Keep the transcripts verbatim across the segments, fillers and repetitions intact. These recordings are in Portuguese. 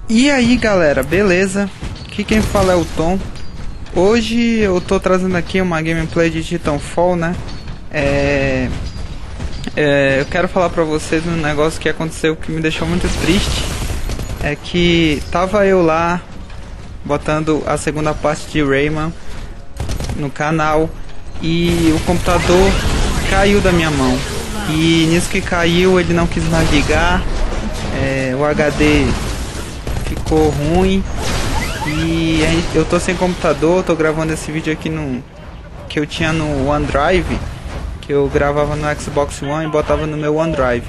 E aí galera, beleza? Aqui quem fala é o Tom. Hoje eu tô trazendo aqui uma gameplay de Titanfall, né? É... É... Eu quero falar pra vocês um negócio que aconteceu que me deixou muito triste. É que tava eu lá botando a segunda parte de Rayman no canal e o computador caiu da minha mão. E nisso que caiu ele não quis mais ligar, é... o H D ficou ruim e eu tô sem computador. Tô gravando esse vídeo aqui no que eu tinha no OneDrive, que eu gravava no Xbox One e botava no meu OneDrive.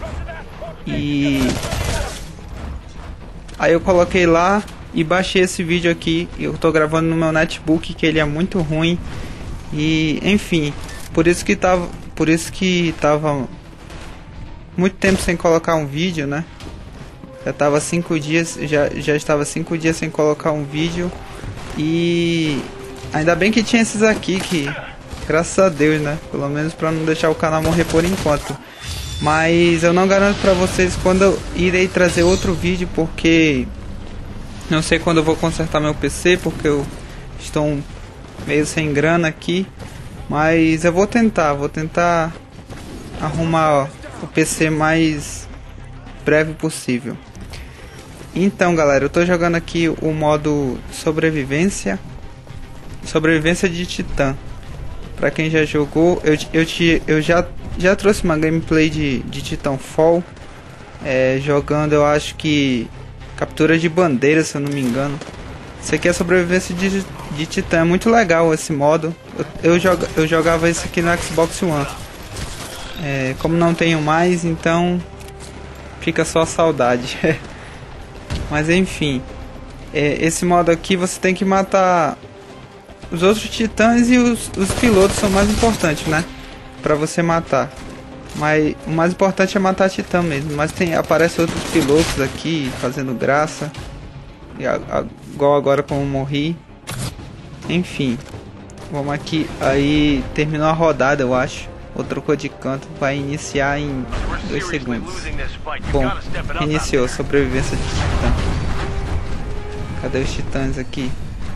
E aí eu coloquei lá e baixei esse vídeo aqui. Eu tô gravando no meu netbook, que ele é muito ruim. E enfim, por isso que tava, por isso que tava muito tempo sem colocar um vídeo, né? Já tava cinco dias, já, já estava cinco dias sem colocar um vídeo. E ainda bem que tinha esses aqui, que graças a Deus, né? Pelo menos pra não deixar o canal morrer por enquanto. Mas eu não garanto pra vocês quando eu irei trazer outro vídeo, porque não sei quando eu vou consertar meu P C, porque eu estou meio sem grana aqui. Mas eu vou tentar, vou tentar arrumar o P C mais breve possível. Então galera, eu tô jogando aqui o modo sobrevivência Sobrevivência de Titã. Pra quem já jogou, eu, eu, te, eu já, já trouxe uma gameplay de, de Titanfall, é, jogando, eu acho que captura de bandeira, se eu não me engano. Isso aqui é sobrevivência de, de Titã, é muito legal esse modo. Eu, eu, joga, eu jogava isso aqui no Xbox One, é, como não tenho mais, então fica só a saudade. Mas enfim, é, esse modo aqui você tem que matar os outros titãs, e os, os pilotos são mais importantes, né? Pra você matar. Mas o mais importante é matar titã mesmo. Mas tem, aparece outros pilotos aqui fazendo graça. E a, a, igual agora como eu morri. Enfim, vamos aqui. Aí terminou a rodada, eu acho. Ou trocou de canto. Vai iniciar em dois segundos. Bom, iniciou. Sobrevivência de titã. Cadê os titãs aqui?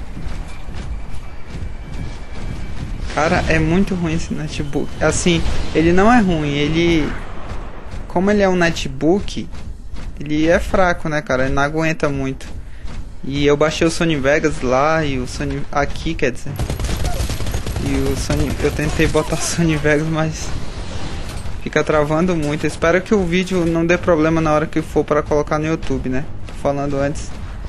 Cara, é muito ruim esse netbook. Assim, ele não é ruim. Ele... Como ele é um netbook, ele é fraco, né, cara? Ele não aguenta muito. E eu baixei o Sony Vegas lá e o Sony... Aqui, quer dizer... E o Sony, eu tentei botar Sony Vegas, mas fica travando muito. Eu espero que o vídeo não dê problema na hora que for para colocar no YouTube, né? Tô falando antes.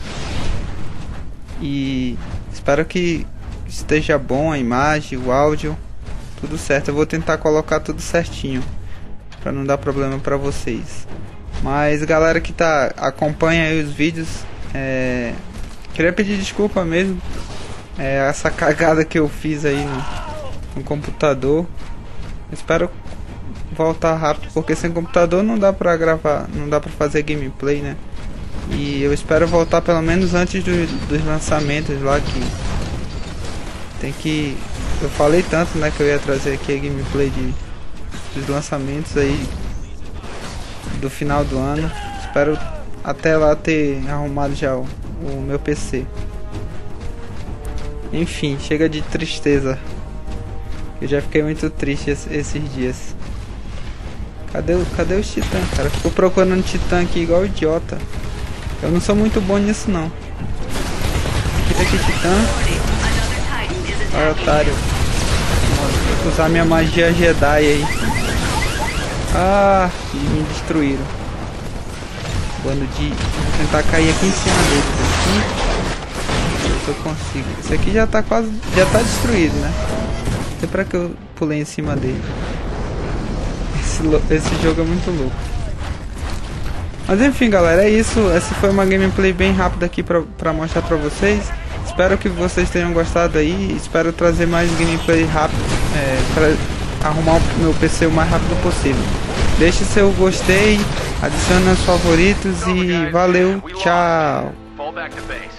E espero que esteja bom a imagem, o áudio, tudo certo. Eu vou tentar colocar tudo certinho para não dar problema para vocês. Mas galera que tá acompanha aí os vídeos, é, queria pedir desculpa mesmo. É, essa cagada que eu fiz aí no, no computador. Espero voltar rápido, porque sem computador não dá pra gravar, não dá pra fazer gameplay, né? E eu espero voltar pelo menos antes do, dos lançamentos lá, que tem que... Eu falei tanto, né, que eu ia trazer aqui a gameplay de, dos lançamentos aí do final do ano. Espero até lá ter arrumado já o, o meu P C. Enfim, chega de tristeza. Eu já fiquei muito triste esses dias. Cadê, cadê os titãs, cara? Ficou procurando titã aqui igual idiota. Eu não sou muito bom nisso, não. Fica aqui, titã. Olha, otário. Vou usar minha magia Jedi aí. Ah, me destruíram. Bando de... Vou tentar cair aqui em cima deles. Aqui. Eu consigo. Esse aqui já tá quase, já tá destruído, né? Não sei pra que eu pulei em cima dele. Esse, esse jogo é muito louco. Mas enfim, galera, é isso. Essa foi uma gameplay bem rápida aqui pra, pra mostrar pra vocês. Espero que vocês tenham gostado aí. Espero trazer mais gameplay rápido, é, pra arrumar o meu P C o mais rápido possível. Deixe seu gostei, adicione aos favoritos e valeu, tchau.